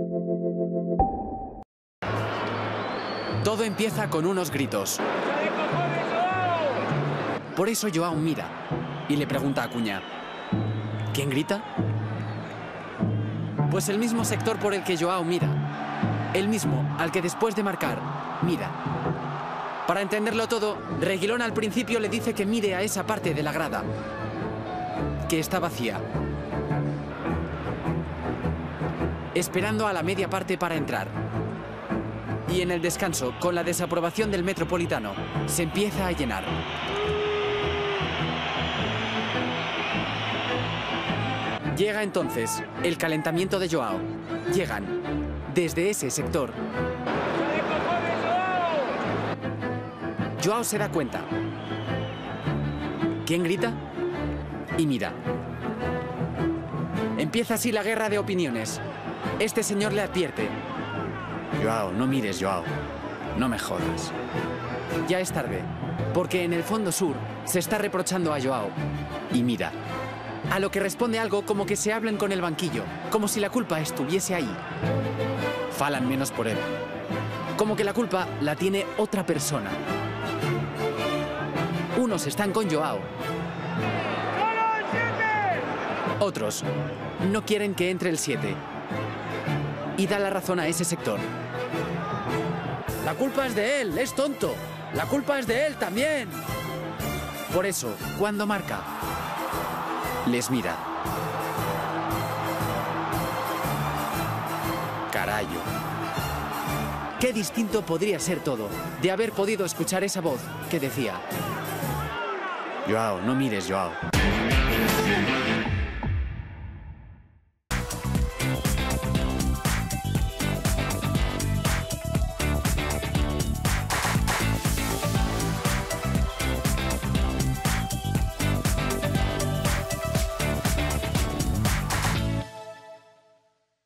Todo empieza con unos gritos. Por eso Joao mira y le pregunta a Acuña: ¿quién grita? Pues el mismo sector por el que Joao mira. El mismo al que después de marcar, mira. Para entenderlo todo, Reguilón al principio le dice que mire a esa parte de la grada, que está vacía, esperando a la media parte para entrar. Y en el descanso, con la desaprobación del Metropolitano, se empieza a llenar. Llega entonces el calentamiento de Joao. Llegan desde ese sector. Joao se da cuenta. ¿Quién grita? Y mira. Empieza así la guerra de opiniones. Este señor le advierte: Joao, no mires, Joao. No me jodas. Ya es tarde, porque en el fondo sur se está reprochando a Joao. Y mira. A lo que responde algo como que se hablan con el banquillo, como si la culpa estuviese ahí. Falan menos por él. Como que la culpa la tiene otra persona. Unos están con Joao. Otros no quieren que entre el 7. Y da la razón a ese sector. La culpa es de él, es tonto. La culpa es de él también. Por eso, cuando marca, les mira. Carayo. Qué distinto podría ser todo de haber podido escuchar esa voz que decía: Joao, no mires, Joao.